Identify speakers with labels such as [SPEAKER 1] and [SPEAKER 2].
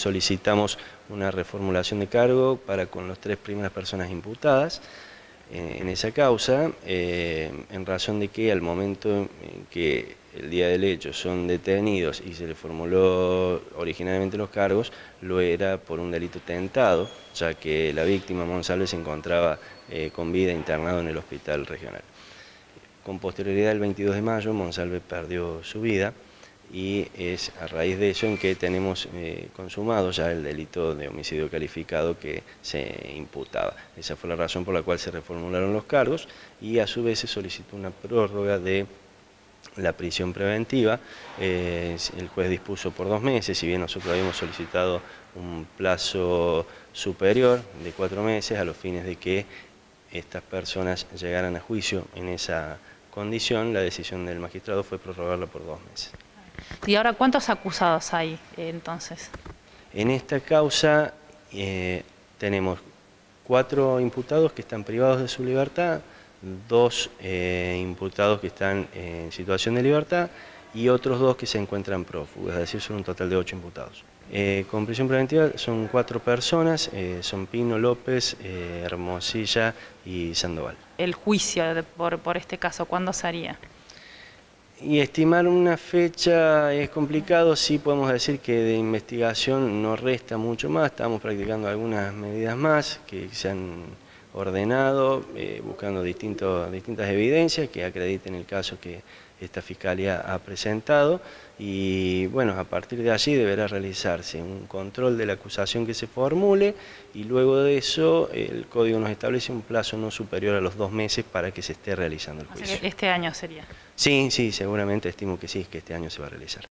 [SPEAKER 1] solicitamos una reformulación de cargo para con las 3 primeras personas imputadas en esa causa, en razón de que al momento en que el día del hecho son detenidos y se le formuló originalmente los cargos, lo era por un delito tentado, ya que la víctima, Monsalve, se encontraba con vida internado en el hospital regional. Con posterioridad, el 22 de mayo, Monsalve perdió su vida y es a raíz de eso en que tenemos consumado ya el delito de homicidio calificado que se imputaba. Esa fue la razón por la cual se reformularon los cargos y a su vez se solicitó una prórroga de la prisión preventiva. El juez dispuso por 2 meses, si bien nosotros habíamos solicitado un plazo superior de 4 meses a los fines de que estas personas llegaran a juicio en esa condición, la decisión del magistrado fue prorrogarla por 2 meses.
[SPEAKER 2] ¿Y ahora cuántos acusados hay entonces?
[SPEAKER 1] En esta causa tenemos 4 imputados que están privados de su libertad, 2 imputados que están en situación de libertad y otros 2 que se encuentran prófugos, es decir, son un total de 8 imputados. Con prisión preventiva son 4 personas, son Pino, López, Hermosilla y Sandoval.
[SPEAKER 2] ¿El juicio por este caso cuándo se haría?
[SPEAKER 1] Y estimar una fecha es complicado, sí podemos decir que de investigación no resta mucho más, estamos practicando algunas medidas más que se han ordenado, buscando distintas evidencias que acrediten el caso que esta Fiscalía ha presentado y bueno, a partir de allí deberá realizarse un control de la acusación que se formule y luego de eso el Código nos establece un plazo no superior a los 2 meses para que se esté realizando el juicio.
[SPEAKER 2] ¿Este año sería?
[SPEAKER 1] Sí, seguramente estimo que sí, que este año se va a realizar.